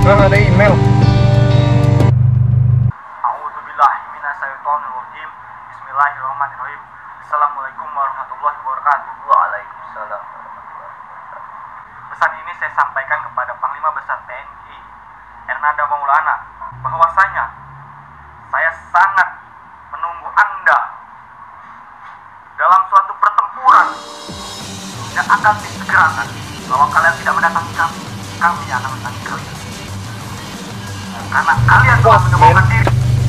Ada email. A'udzubillahiminasyaitonirrajim. Bismillahirrahmanirrahim. Assalamualaikum warahmatullahi wabarakatuh. Waalaikumsalam warahmatullahi wabarakatuh. Pesan ini saya sampaikan kepada Panglima Besar TNI Ernanda Maulana bahwasanya saya sangat menunggu Anda dalam suatu pertempuran yang akan disegerakan. Kalau kalian tidak mendatangi kami, kami akan mendatangi kalian. Karena kalian telah menemukan diri.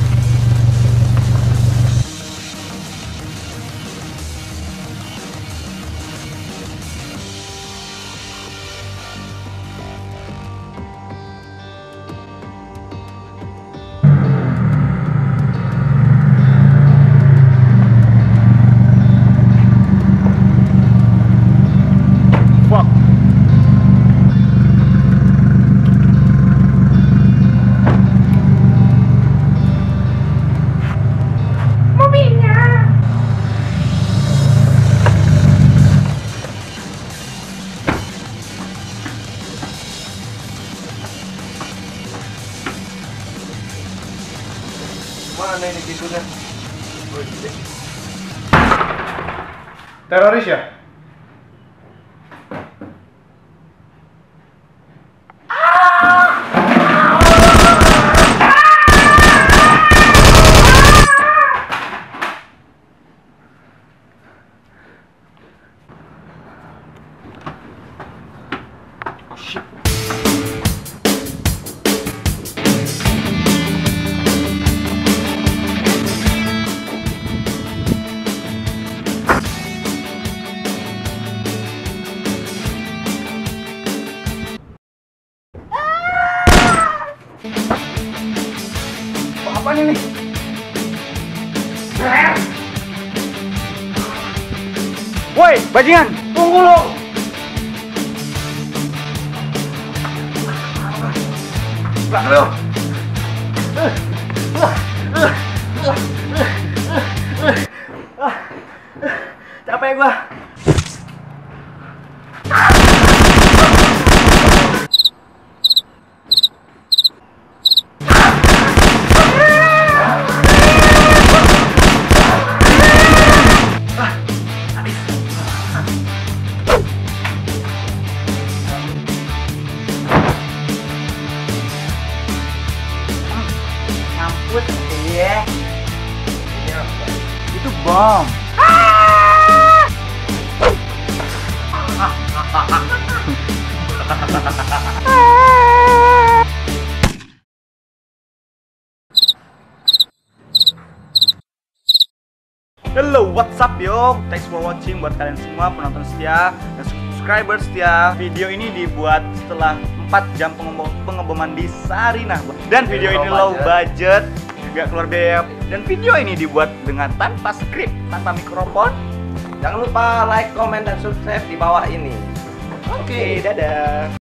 Mana ini pintunya? Teroris ya? Apaan ini? Woi, bajingan, tunggu lo. Belakang lo. Capek gua. Iya. Itu bom. Hello, what's up yo? Thanks for watching buat kalian semua penonton setia dan subscriber setia. Video ini dibuat setelah 4 jam pengeboman di Sarinah. Dan video ini low budget, gak keluar biaya. Dan video ini dibuat dengan tanpa skrip, tanpa mikrofon. Jangan lupa like, comment, dan subscribe di bawah ini. Oke, dadah.